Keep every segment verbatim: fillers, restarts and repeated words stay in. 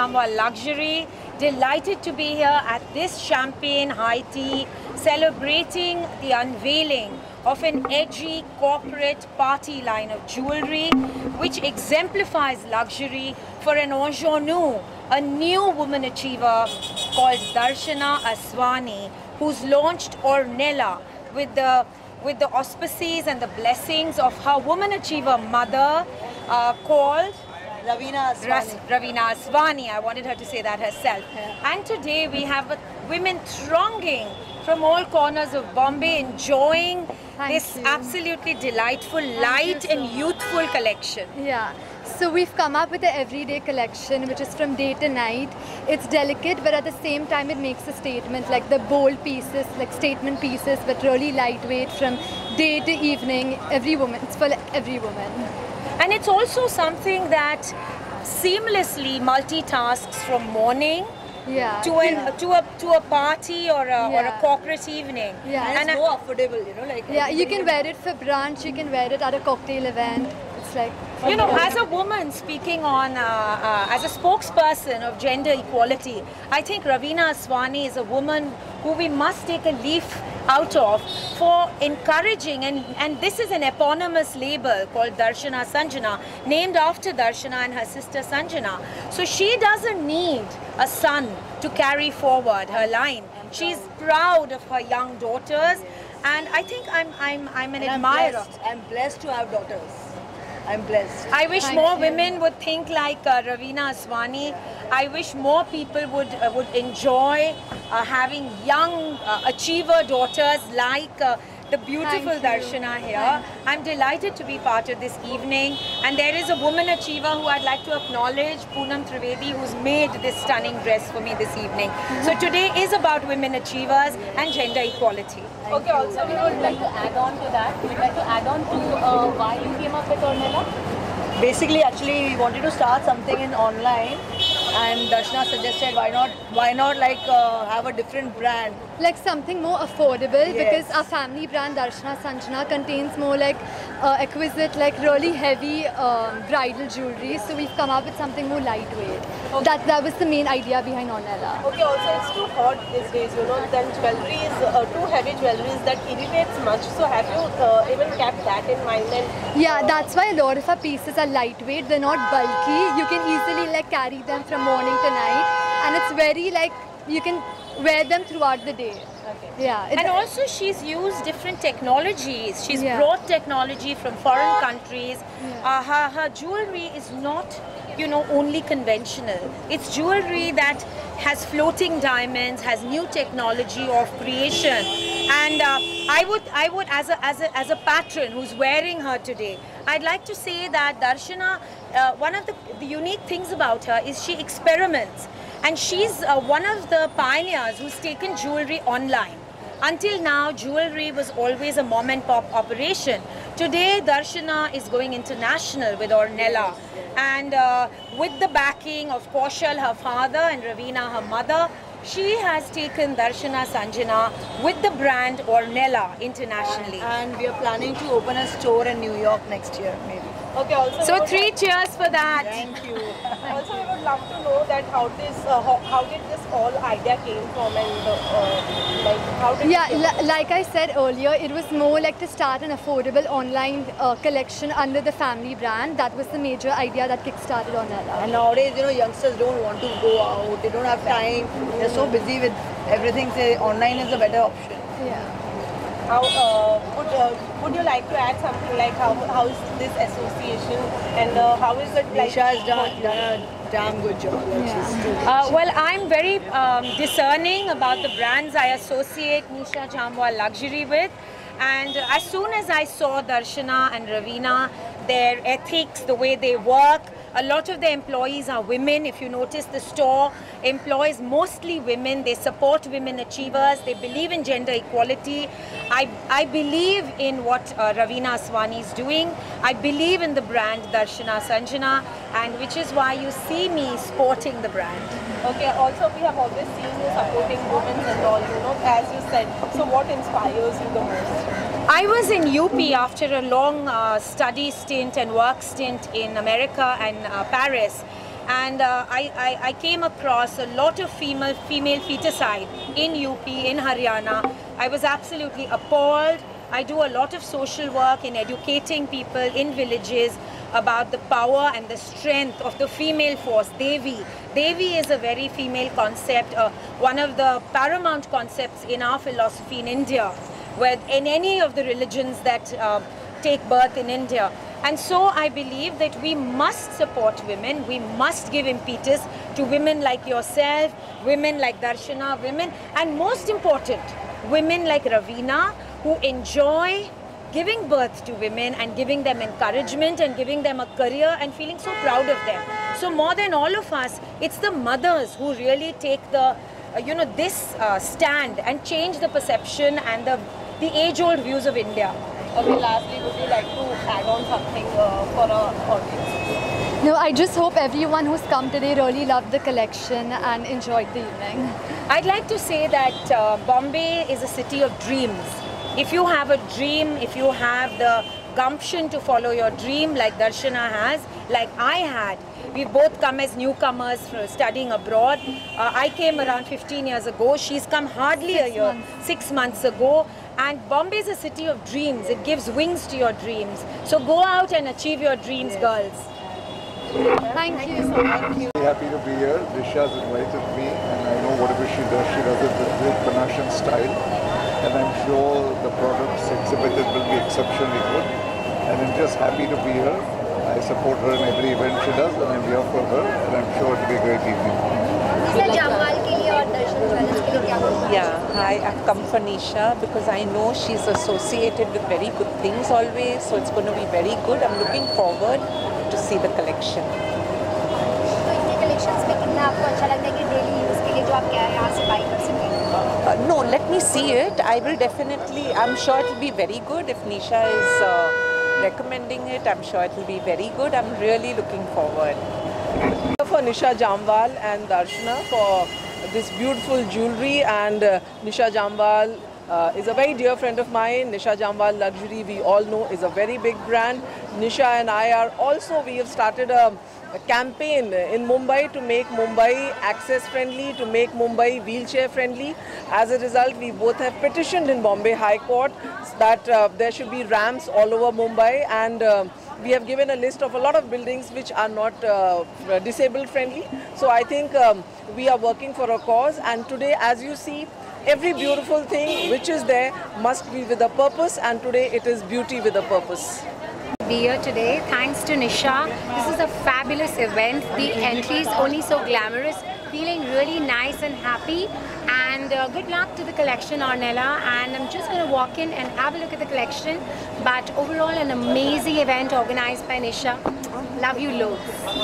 Jamwa Luxury. Delighted to be here at this champagne high tea, celebrating the unveiling of an edgy corporate party line of jewelry, which exemplifies luxury for an ingenue, a new woman achiever called Darshana Aswani, who's launched Ornella with the with the auspices and the blessings of her woman achiever mother, uh, called Ravina Aswani. Ravina Aswani. I wanted her to say that herself. Yeah. And today we have uh, women thronging from all corners of Bombay, enjoying Thank this you. absolutely delightful, Thank light and so youthful collection. Yeah. So we've come up with an everyday collection, which is from day to night. It's delicate, but at the same time it makes a statement, like the bold pieces, like statement pieces, but really lightweight from day to evening. Every woman, it's for every woman. And it's also something that seamlessly multitasks from morning yeah. to an yeah. to a to a party or a yeah. or a corporate evening. Yeah, and, and it's more affordable, you know, like yeah. You can wear it for brunch. You can wear it at a cocktail event. It's like, you know, as a woman speaking on, uh, uh, as a spokesperson of gender equality, I think Ravina Aswani is a woman who we must take a leaf out of for encouraging, and, and this is an eponymous label called Darshana Sanjana, named after Darshana and her sister Sanjana. So she doesn't need a son to carry forward her line. She's proud of her young daughters, and I think I'm, I'm, I'm an and admirer. I'm blessed. I'm blessed to have daughters. I'm blessed. I wish Thank more you. women would think like uh, Ravina Aswani. I wish more people would uh, would enjoy uh, having young uh, achiever daughters like uh, the beautiful Darshana here. I'm delighted to be part of this evening, and there is a woman achiever who I'd like to acknowledge, Poonam Trivedi, who's made this stunning dress for me this evening. So today is about women achievers and gender equality. Okay, also we would like to add on to that. We'd like to add on to uh, why you came up with Ornella. Basically, actually, we wanted to start something in online, and Darshana suggested why not, why not like uh, have a different brand, like something more affordable. Yes. Because our family brand Darshana Sanjana contains more like uh, exquisite, like really heavy um, bridal jewelry. So we've come up with something more lightweight. Okay. That that was the main idea behind Ornella. Okay, also it's too hot these days, you know. Then jewelry is uh, too heavy jewelry that irritates much. So have you uh, even kept that in mind? And yeah, uh, that's why a lot of our pieces are lightweight. They're not bulky. You can easily like carry them from morning to night, and it's very like you can wear them throughout the day. Okay. Yeah. And also she's used different technologies. She's yeah. brought technology from foreign countries. Yeah. Uh, her, her jewelry is not, you know, only conventional. It's jewelry that has floating diamonds, has new technology of creation. And uh, I would, I would, as a, as a, as a patron who's wearing her today, I'd like to say that Darshana, uh, one of the, the unique things about her is she experiments. And she's uh, one of the pioneers who's taken jewelry online. Until now, jewelry was always a mom and pop operation. Today, Darshana is going international with Ornella. And uh, with the backing of Kaushal, her father, and Ravina, her mother, she has taken Darshana Sanjana with the brand Ornella internationally. And we are planning to open a store in New York next year, maybe. okay, also So three cheers for that. Thank you. also we would love to know that how this uh, how, how did this all idea came from, and uh, like how did Yeah, it li like I said earlier, it was more like to start an affordable online uh, collection under the family brand. That was the major idea that kickstarted Ornella. And nowadays, you know, youngsters don't want to go out. They don't have time. They're so busy with everything. Say online is a better option. Yeah. How uh, would uh, would you like to add something like how how is this association, and uh, how is it like? Nisha has done, done a damn good job. Like Yeah. she's doing- Uh, well, I'm very um, discerning about the brands I associate Nisha Jamwa Luxury with. And as soon as I saw Darshana and Ravina, their ethics, the way they work, a lot of the employees are women. If you notice, the store employs mostly women. They support women achievers. They believe in gender equality. I, I believe in what uh, Ravina Aswani is doing. I believe in the brand Darshana Sanjana, and which is why you see me sporting the brand. Okay, also we have always seen you supporting women and all, you know, as you said. So what inspires you the most? I was in U P after a long uh, study stint and work stint in America and uh, Paris. and uh, I, I, I came across a lot of female female feticide in U P, in Haryana. I was absolutely appalled. I do a lot of social work in educating people in villages about the power and the strength of the female force, Devi. Devi is a very female concept, uh, one of the paramount concepts in our philosophy in India, where in any of the religions that uh, take birth in India. And so I believe that we must support women, we must give impetus to women like yourself, women like Darshana, women, and most important, women like Raveena, who enjoy giving birth to women and giving them encouragement and giving them a career and feeling so proud of them. So more than all of us, it's the mothers who really take the, uh, you know, this uh, stand and change the perception and the, the age-old views of India. Okay, lastly, would you like to add on something uh, for our audience? No, I just hope everyone who's come today really loved the collection and enjoyed the evening. I'd like to say that uh, Bombay is a city of dreams. If you have a dream, if you have the gumption to follow your dream like Darshana has, like I had, we've both come as newcomers for studying abroad. Uh, I came around fifteen years ago. She's come hardly Six a year, months. six months ago. And Bombay is a city of dreams. It gives wings to your dreams. So go out and achieve your dreams, girls. Thank you. Very happy to be here. Nisha's invited me, and I know whatever she does, she does it with great panache and style. And I'm sure the products exhibited will be exceptionally good. And I'm just happy to be here. I support her in every event she does, and I'm here for her, and I'm sure it'll be a great evening. Yeah, hi, I've come for Nisha because I know she's associated with very good things always, so it's going to be very good. I'm looking forward to see the collection. Uh, no, let me see it. I will definitely, I'm sure it will be very good. If Nisha is uh, recommending it, I'm sure it will be very good. I'm really looking forward. For Nisha Jamwal and Darshana for this beautiful jewelry, and uh, Nisha Jamwal uh, is a very dear friend of mine. Nisha Jamwal Luxury, we all know, is a very big brand. Nisha and I are also, we have started a, a campaign in Mumbai to make Mumbai access friendly, to make Mumbai wheelchair friendly. As a result, we both have petitioned in Bombay High Court that uh, there should be ramps all over Mumbai, and uh, we have given a list of a lot of buildings which are not uh, disabled friendly. So I think um, we are working for a cause, and today, as you see, every beautiful thing which is there must be with a purpose, and today it is beauty with a purpose. Be here today thanks to Nisha. This is a fabulous event. The entry is only so glamorous. Feeling really nice and happy, and uh, good luck to the collection, Ornella. And I'm just going to walk in and have a look at the collection. But overall, an amazing event organized by Nisha. Love you loads.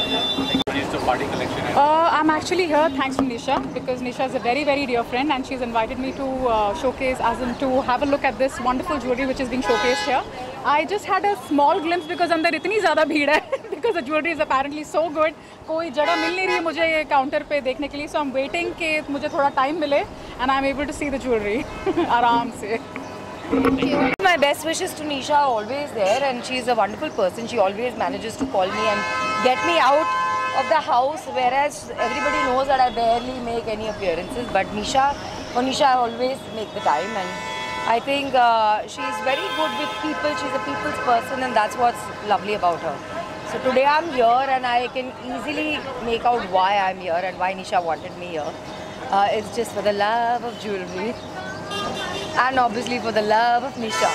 Uh, I'm actually here thanks to Nisha, because Nisha is a very very dear friend, and she's invited me to uh, showcase, as in to have a look at this wonderful jewelry which is being showcased here. I just had a small glimpse because अंदर इतनी ज़्यादा भीड़ है because the jewelry is apparently so good. कोई जगह मिल नहीं रही है मुझे ये काउंटर पे देखने के लिए, so I'm waiting कि मुझे थोड़ा time मिले and I'm able to see the jewelry आराम से. My best wishes to Nisha are always there, and she's a wonderful person. She always manages to call me and get me out of the house, whereas everybody knows that I barely make any appearances. But Nisha, for Nisha, I always make the time, and I think uh, she's very good with people. She's a people's person, and that's what's lovely about her. So today I'm here, and I can easily make out why I'm here and why Nisha wanted me here. Uh, it's just for the love of jewelry. And obviously for the love of Nisha.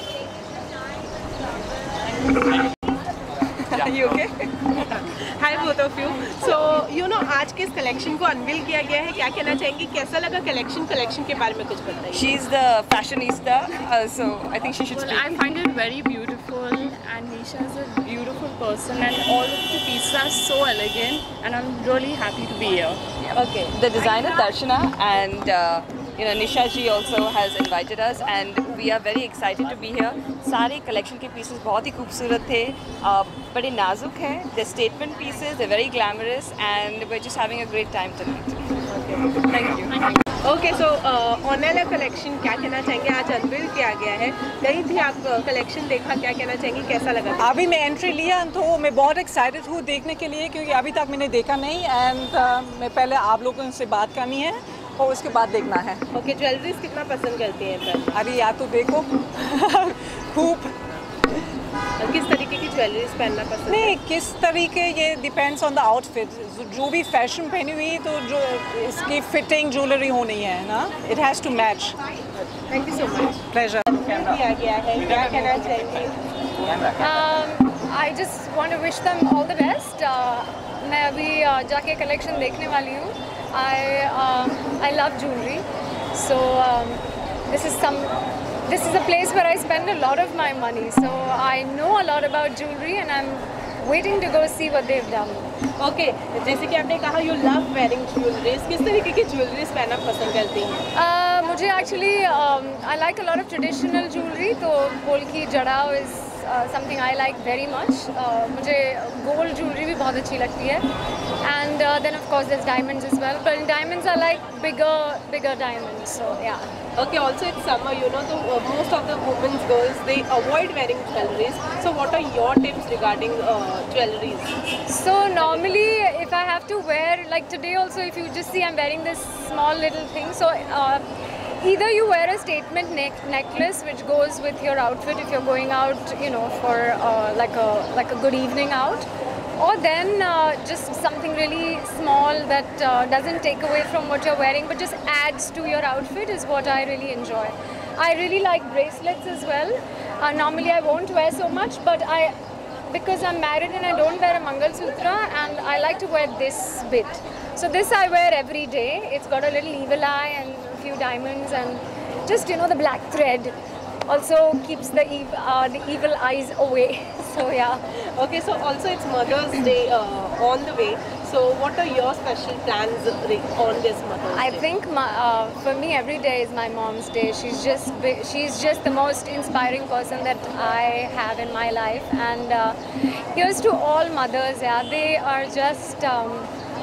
Are you okay? Hi both of you. So you know आज के इस collection को unveil किया गया है, क्या कहना चाहेंगी, कैसा लगा collection collection के बारे में कुछ बताइए. She's the fashionista, uh, so I think she should speak. I find it very beautiful, and Nisha is a beautiful person, and all of the pieces are so elegant, and I'm really happy to be here. Okay, the designer Darshana and uh, you know Nisha ji also has invited us, and we are very excited to be here. सारे collection के pieces बहुत ही खूबसूरत थे, uh, बड़े नाजुक हैं. They're statement pieces, they're very glamorous, and we're just having a great time tonight. Okay, thank you. Thank you. Okay, so Ornella collection क्या कहना चाहेंगे? आज अनवील किया गया है, गई थी आप कलेक्शन देखा, क्या कहना चाहेंगी, कैसा लगा? अभी मैं एंट्री लिया तो मैं बहुत एक्साइटेड हूँ देखने के लिए, क्योंकि अभी तक मैंने देखा नहीं एंड uh, मैं पहले आप लोगों से बात करनी है और उसके बाद देखना है। ओके okay, ज्वेलरीज कितना पसंद करती हैं? अरे यार तो देखो खूब। किस तरीके की ज्वेलरीज पहनना पसंद नहीं है? किस तरीके, ये डिपेंड्स ऑन द आउटफिट। जो भी फैशन पहनी हुई तो जो इसकी फिटिंग ज्वेलरी होनी है ना, it has to match. Thank you so much. Pleasure. किया गया है, क्या कहना चाहेंगे? I just want to wish them all the best. मैं अभी uh, जाके कलेक्शन देखने वाली हूँ। I I love jewellery, so this is some This is a place where I spend a lot of my money, so I know a lot about jewelry and I'm waiting to go see what they've done. Okay, जैसे कि आपने कहा you love wearing jewelries, किस तरीके की jewelries पहनना पसंद करती हैं? uh, मुझे actually um, I like a lot of traditional jewelry, तो polki जड़ाव is uh, something I like very much. uh, मुझे gold jewelry भी बहुत अच्छी लगती है, and uh, then of course there's diamonds as well, but in diamonds I like bigger bigger diamonds, so yeah. Okay, also it's summer, you know, so uh, most of the women's girls, they avoid wearing jewelries. So what are your tips regarding uh, jewelries? So normally if I have to wear, like today also, if you just see I'm wearing this small little thing, so uh, either you wear a statement neck necklace which goes with your outfit if you're going out, you know, for uh, like a like a good evening out, or then uh, just something really small that uh, doesn't take away from what you're wearing but just adds to your outfit is what I really enjoy. I really like bracelets as well. Uh, normally I won't wear so much, but I, because I'm married and I don't wear a Mangal Sutra, and I like to wear this bit. So this I wear every day. It's got a little evil eye and a few diamonds and just, you know, the black thread also keeps the ev uh, the evil eyes away. So yeah. Okay, so also it's Mother's Day uh, on the way. So what are your special plans on this Mother's I Day? I think my, uh, for me every day is my mom's day. She's just bi- she's just the most inspiring person that I have in my life. And uh, here's to all mothers. Yeah, they are just. Um,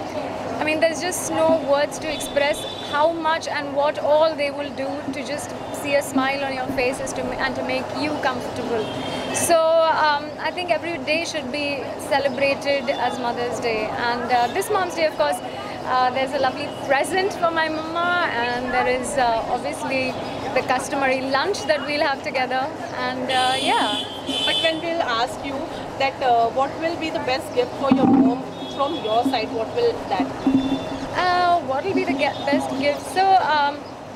I mean, there's just no words to express how much and what all they will do to just see a smile on your faces to and to make you comfortable. So um, I think every day should be celebrated as Mother's Day. And uh, this Mom's Day, of course, uh, there's a lovely present for my mama, and there is uh, obviously the customary lunch that we'll have together. And uh, yeah. But when we'll ask you that uh, what will be the best gift for your mom from your side, what will that be? Uh, what will be the ge- best gift? So, um,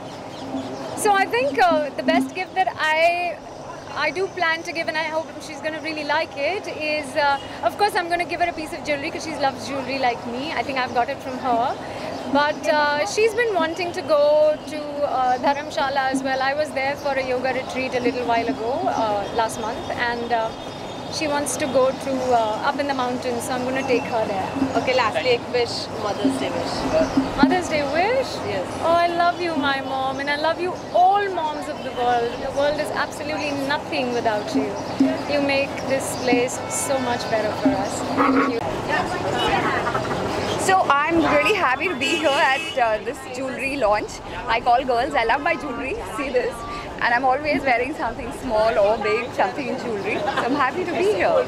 so I think uh, the best gift that I I do plan to give, and I hope she's going to really like it, is uh, of course I'm going to give her a piece of jewelry because she loves jewelry like me. I think I've got it from her. But uh, she's been wanting to go to uh, Dharamshala as well. I was there for a yoga retreat a little while ago, uh, last month, and uh, she wants to go to uh, up in the mountains, so I'm going to take her there. Okay, lastly, a wish, Mother's Day wish. Mother's Day wish? Yes. Oh, I love you, my mom, and I love you, all moms of the world. The world is absolutely nothing without you. You make this place so much better for us. Thank you. So I'm really happy to be here at uh, this jewelry launch. I call girls, I love my jewelry, see this. And I'm always wearing something small or big, something in jewelry. So I'm happy to be here.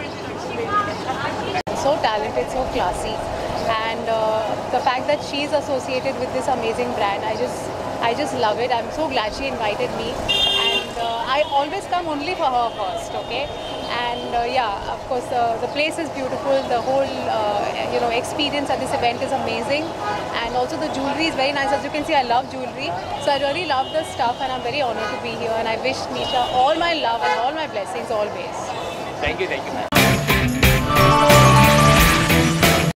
So talented, so classy. And uh, the fact that she's associated with this amazing brand, I just, I just love it. I'm so glad she invited me. And uh, I always come only for her first, okay? And uh, yeah, of course, uh, the place is beautiful. The whole, uh, you know, experience at this event is amazing. And also the jewelry is very nice. As you can see, I love jewelry. So I really love the stuff, and I'm very honored to be here. And I wish Nisha all my love and all my blessings always. Thank you, thank you, ma'am.